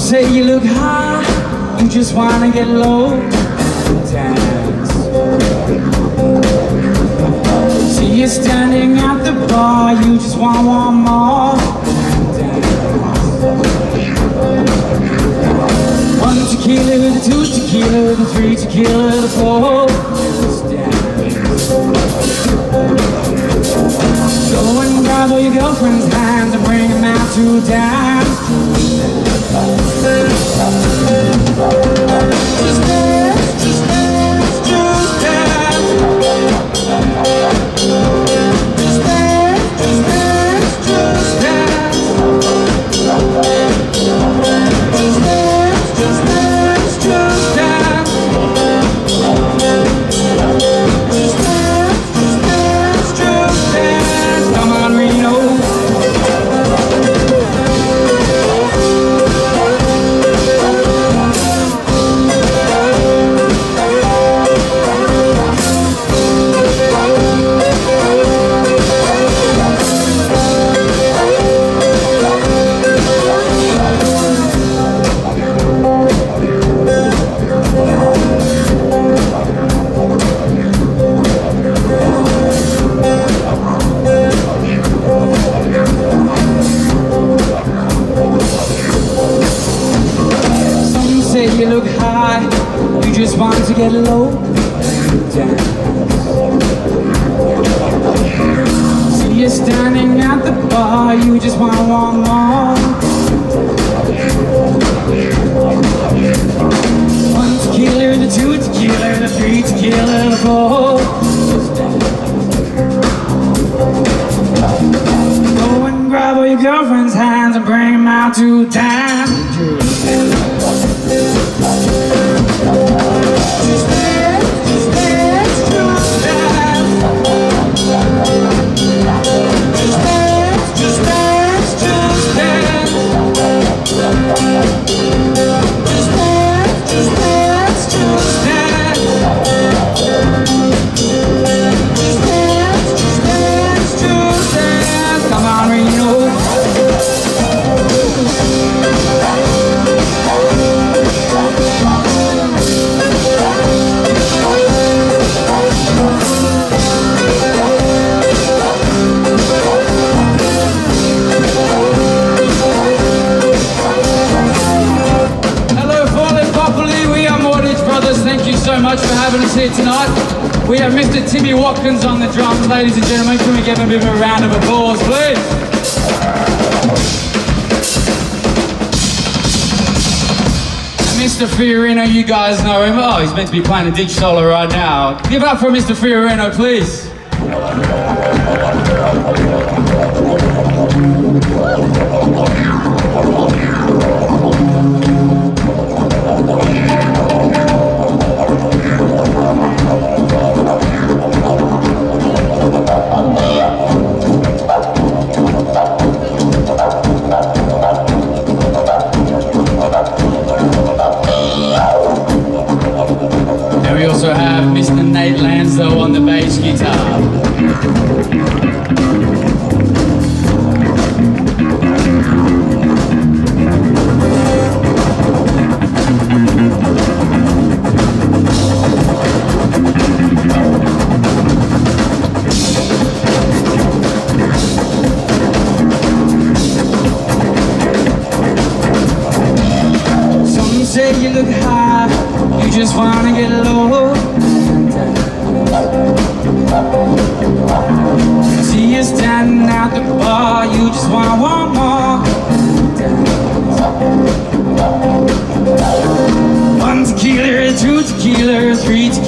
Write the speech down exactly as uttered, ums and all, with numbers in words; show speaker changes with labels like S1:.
S1: say you look high, you just wanna get low and dance. See you standing at the bar, you just want one more and dance. One tequila, the two tequila, the three tequila, the four. Just dance. Go and grab all your girlfriend's hands and bring them out to dance. Just dance, just dance, just dance. Just dance, just dance, just dance. Just dance, just dance, just dance. Just dance, just dance, just dance. Come on, Reno. You look high, you just want to get low and dance. See you standing at the bar, you just want one more. One tequila, the two tequila, the three tequila, the four. Go and grab all your girlfriend's hands and bring them out to dance. Just dance, just dance, just dance. Just dance, just dance, just dance. Just dance, just dance, just dance. Just dance, just dance, just dance. Come on, Reno. Thank you so much for having us here tonight. We have Mister Timmy Watkins on the drums, ladies and gentlemen. Can we give him a bit of a round of applause, please? Mister Fiorino, you guys know him. Oh, he's meant to be playing a ditch solo right now. Give it up for Mister Fiorino, please. We also have Mister Nate Lanzo on the bass guitar. Some say you look high, you just wanna get low. See you standing at the bar, you just want one more. One tequila, two tequila, three tequila.